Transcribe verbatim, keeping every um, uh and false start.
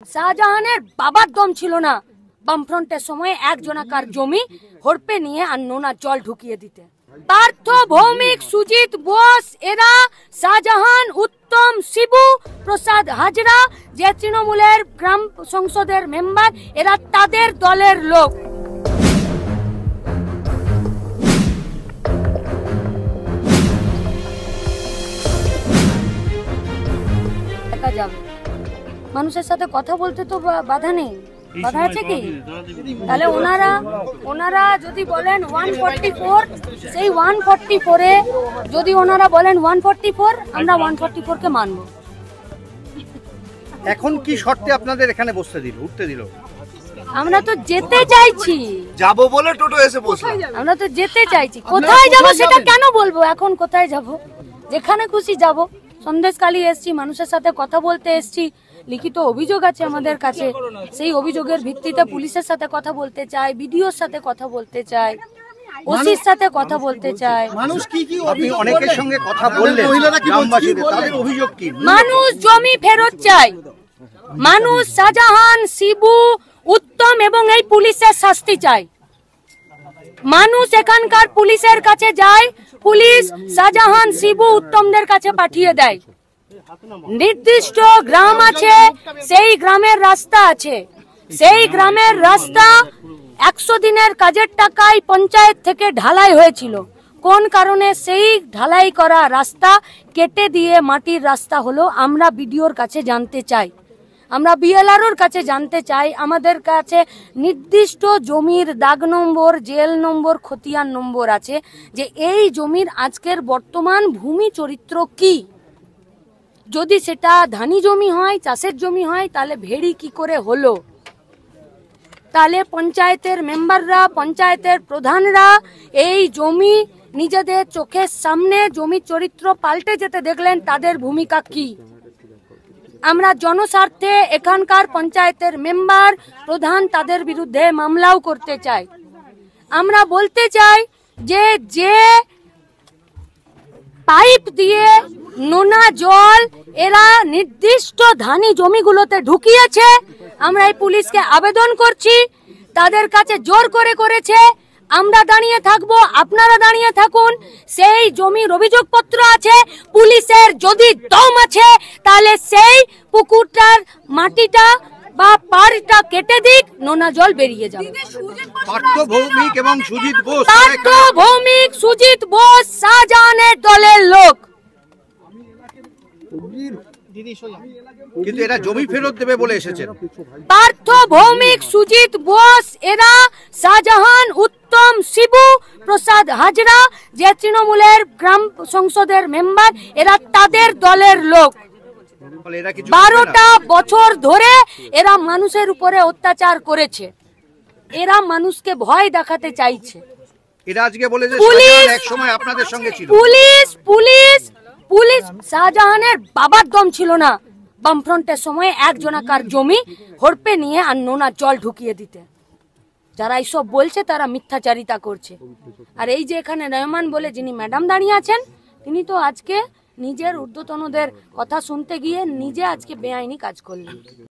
শাহজাহানের বাবার দম ছিল না বামফ্রন্টের সময় একজনাকার জমি হড়পে নিয়ে আর নোনা জল ঢুকিয়ে দিতে। পার্থ ভৌমিক, সুজিত বোস, এরা শাহজাহান, উত্তম, শিবু প্রসাদ হাজরা যে তৃণমূলের গ্রাম সংসদের মেম্বার, এরা তাদের দলের লোক। দেখা যাবে মানুষের সাথে কথা বলতে তো বাধা নেই, বাধা আছে কি? তাহলে ওনারা ওনারা যদি বলেন ওয়ান ফোর্টি ফোর, সেই ওয়ান ফোর্টি ফোরে যদি ওনারা বলেন ওয়ান ফোর্টি ফোর, আমরা ওয়ান ফোর্টি ফোর কে মানবো। এখন কি শর্তে আপনাদের এখানে বসতে দিল, উঠতে দিল? আমরা তো যেতে চাইছি, যাবো বলে টোটো এসে বসলাম। আমরা তো যেতে চাইছি, কোথায় যাব সেটা কেন বলবো এখন? কোথায় যাব? যেখানে খুশি যাব। সন্দেশখালী এসছি, মানুষের সাথে কথা বলতে এসছি, লিখিত অভিযোগ আছে আমাদের কাছে, সেই অভিযোগের ভিত্তিতে পুলিশের সাথে কথা বলতে চাই, বিডিওর সাথে কথা বলতে চাই, ওসির সাথে কথা বলতে চাই। মানুষ কি কি অনেকের সঙ্গে কথা বললেন, তাদের অভিযোগ কি? মানুষ জমি ফেরত চায়, মানুষ শাহজাহান, শিবু, উত্তম এবং এই পুলিশের শাস্তি চায়। মানুষ এখানকার পুলিশের কাছে যায়, পুলিশ শাহজাহান, শিবু, উত্তমদের কাছে পাঠিয়ে দেয়। নির্দিষ্ট গ্রাম আছে, সেই গ্রামের রাস্তা আছে, সেই গ্রামের রাস্তা একশো দিনের কাজের টাকায় পঞ্চায়েত থেকে ঢালাই হয়েছিল। কোন কারণে সেই ঢালাই করা রাস্তা কেটে দিয়ে মাটির রাস্তা হলো, আমরা বিডিওর কাছে জানতে চাই, আমরা বিএলআরওর কাছে জানতে চাই। আমাদের কাছে নির্দিষ্ট জমির দাগ নম্বর, জেল নম্বর, খতিয়ান নম্বর আছে, যে এই জমির আজকের বর্তমান ভূমি চরিত্র কি। যদি সেটা ধানি জমি হয়, চাষের জমি হয়, তাহলে ভেড়ি কি করে হলো? তাহলে পঞ্চায়েতের মেম্বাররা, পঞ্চায়েতের প্রধানরা এই জমি নিজেদের চোখের সামনে জমির চরিত্র পাল্টে যেতে দেখলেন, তাদের ভূমিকা কি? আমরা জনস্বার্থে এখানকার পঞ্চায়েতের মেম্বার, প্রধান, তাদের বিরুদ্ধে মামলাও করতে চাই। আমরা বলতে চাই যে যে পাইপ দিয়ে নোনা জল এরা নির্দিষ্ট ধানি জমিগুলোতে ঢুকিয়েছে, আমরা এই পুলিশকে আবেদন করছি, তাদের কাছে জোর করে করেছে। আমরা দাঁড়িয়ে থাকবো, আপনারা দাঁড়িয়ে থাকুন। সেই জমির অভিযোগপত্র আছে, পুলিশের যদি দম আছে তাহলে সেই পুকুরটার মাটিটা বা পাড়টা কেটে দিক, নোনা জল বেরিয়ে যাবে। পার্থ ভৌমিক এবং সুজিত বোস, পার্থ ভৌমিক, সুজিত বোস শাহজাহানের দলের লোক, কিন্তু এরা জমি ফেরত দেবে বলে এসেছেন। পার্থ ভৌমিক, সুজিত বোস, এরা শাহজাহান, উত্তম, শিবু প্রসাদ হাজরা যে তৃণমূলের গ্রাম সংসদের মেম্বার, এরা তাদের দলের লোক। বারোটা বছর ধরে এরা মানুষের উপরে অত্যাচার করেছে, এরা মানুষকে ভয় দেখাতে চাইছে। এরা আজকে বলে যে শাহজাহান এক সময় আপনাদের সঙ্গে ছিল। পুলিশ পুলিশ পুলিশ শাহজাহানের বাবার দম ছিল না বামফ্রন্টের সময় একজনাকার জমি হড়পে নিয়ে আর নোনা জল ঢুকিয়ে দিতে। যারা এইসব বলছে তারা মিথ্যাচারিতা করছে। আর এই যে এখানে রহমান বলে যিনি ম্যাডাম দাঁড়িয়ে আছেন, তিনি তো আজকে নিজের ঊর্ধ্বতনদের কথা শুনতে গিয়ে নিজে আজকে বেআইনি কাজ করলেন।